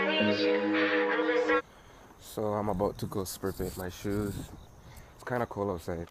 So I'm about to go spray paint my shoes. It's kind of cold outside.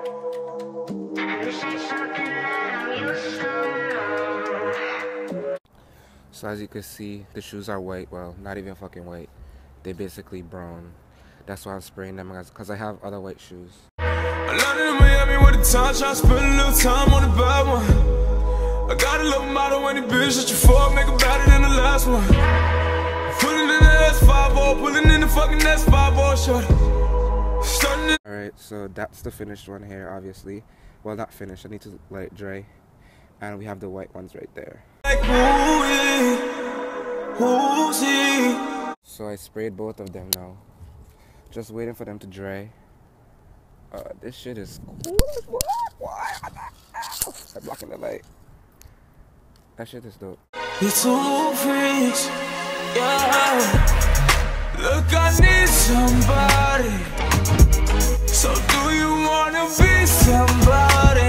So as you can see, the shoes are white. Well, not even fucking white. They're basically brown. That's why I'm spraying them, because I have other white shoes. I landed in Miami with a touch. I spent a little time on the bad one. I got a little model when the bitch that you fuck, make it better than the last one. Pulling in the S5, pulling in the fucking S5, shorty. Alright, so that's the finished one here, obviously. Well, not finished. I need to let it dry. And we have the white ones right there. So I sprayed both of them now. Just waiting for them to dry. This shit is cool. Why? I'm blocking the light. That shit is dope. It's all freaks. Yeah. Look, I need somebody. So do you wanna be somebody?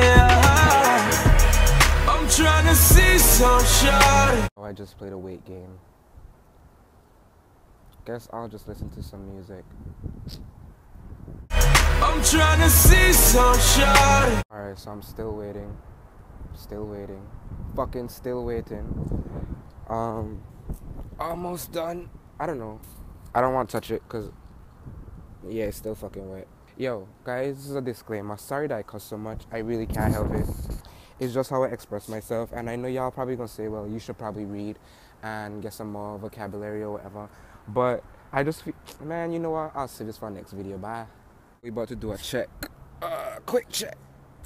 I'm trying to see some shot. Oh, I just played a weight game. Guess I'll just listen to some music. I'm trying to see some shot. Alright, so I'm still waiting. Still waiting. Fucking still waiting. Almost done. I don't know. I don't want to touch it because, yeah, it's still fucking wet. Yo, guys, this is a disclaimer. Sorry that I cuss so much. I really can't help it. It's just how I express myself. And I know y'all probably gonna say, well, you should probably read and get some more vocabulary or whatever. But I just feel, man, you know what? I'll save this for our next video. Bye. We about to do a check. Quick check.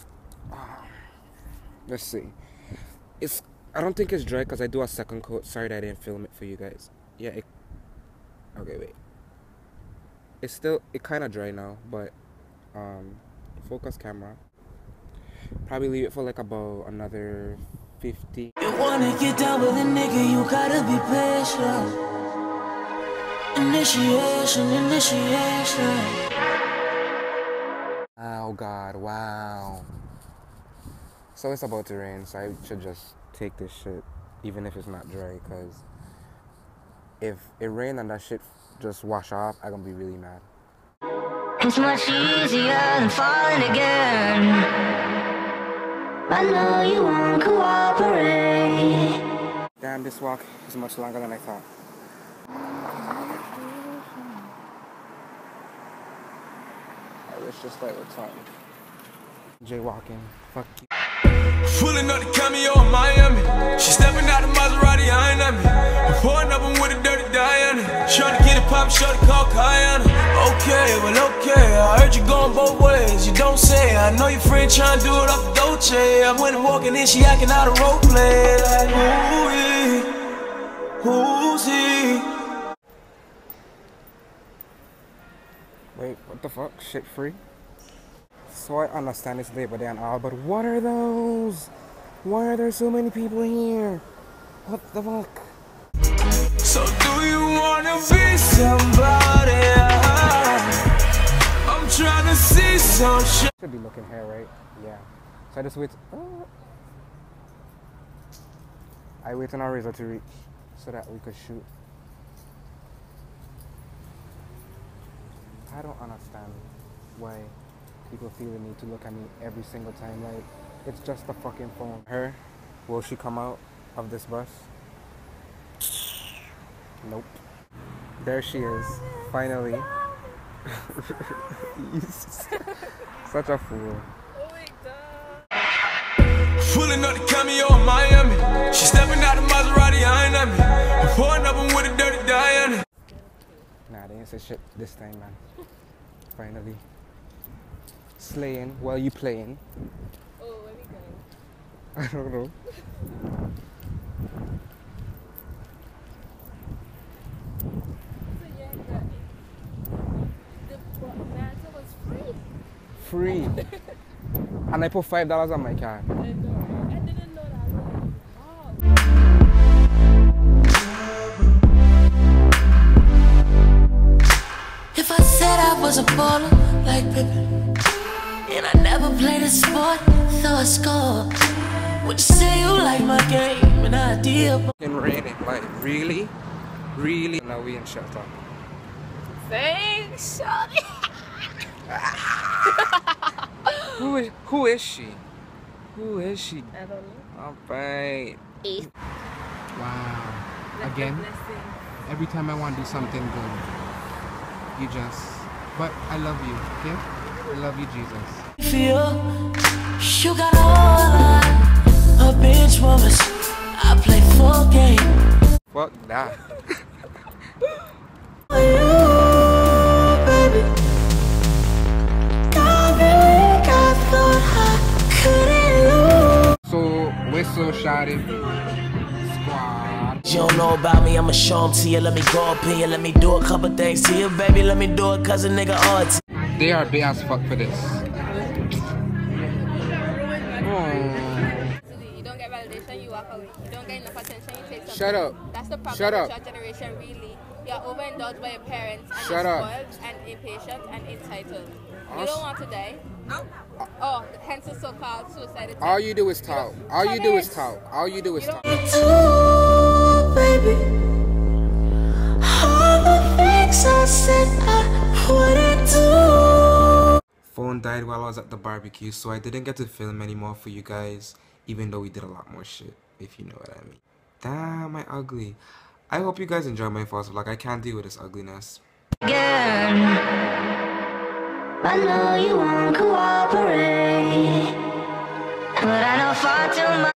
Let's see. I don't think it's dry because I do a second coat. Sorry that I didn't film it for you guys. Yeah, okay, wait. It kind of dry now, but focus camera. Probably leave it for like about another 50. You wanna get down with a nigga, you gotta be patient. Initiation. Oh God, wow. So it's about to rain, so I should just take this shit, even if it's not dry, because if it rained and that shit just wash off, I'm gonna be really mad. It's much easier than falling again. I know you won't cooperate. Damn, this walk is much longer than I thought. I wish just like with time. Jaywalking. Fuck you. Pulling up the cameo in Miami. She stepping out of Maserati, eyeing at me. I'm pouring up with a dirty Diana. Trying to get it pop, shorty call Kayana. Okay, well okay, I heard you going both ways. You don't say, I know your friend trying to do it off the Dolce. I went and walking in, she acting out of role play. Like, who's he? Wait, what the fuck? Shit free? So I understand it's Labor Day and all, but what are those? Why are there so many people here? What the fuck? So do you wanna be somebody? I'm trying to see some shit. Should be looking here, right? Yeah. So I just wait. I wait on our razor to reach so that we could shoot. I don't understand why people feel the need to look at me every single time. Like, it's just a fucking phone. Her, will she come out of this bus? Nope. There she is, finally. Such a fool. Oh my God. Pulling up the cameo in Miami. She stepping out of Maserati, eyeing at me. I'm pouring up with a dirty Diana. Nah, they ain't say shit this time, man. Finally. Slaying while you playing. Oh, where we going? I don't know. So yeah, the matter was free. Free. And I put $5 on my card. I didn't know that. If I said I was a baller like Pippen, and I never played a sport, so I scored. Would you say you like my game and idea? It's raining, like, really? Really? Now we in shelter. Thanks, shawty. Who is she? Who is she? I don't know. Alright. Wow. Like Again? a blessing. Every time I want to do something good, you just... But I love you, okay? I love you, Jesus. Feel you got all a bitch woman. I play full game. Fuck that. So we're so shouting. Squad. You don't know about me, I'ma show 'em to you. Let me go up in you, let me do a couple things to you, baby. Let me do it, cause a nigga ought to. They are big as fuck for this. You don't get validation, you walk away. You don't get enough attention, you take something. Shut up. That's the problem Shut with up. your generation, really. You're overindulged by your parents and Shut you're up. spoiled and impatient and entitled. You Us- don't want to die. Oh, hence the so-called suicide attempt. All you do is talk. All you do is talk. All you do is You talk. Ooh, baby. All the things I said I wouldn't do. Phone died while I was at the barbecue, so I didn't get to film anymore for you guys, even though we did a lot more shit, if you know what I mean. Damn, I ugly. I hope you guys enjoy my first vlog. I can't deal with this ugliness. Again, I know you won't cooperate, but I know far too much.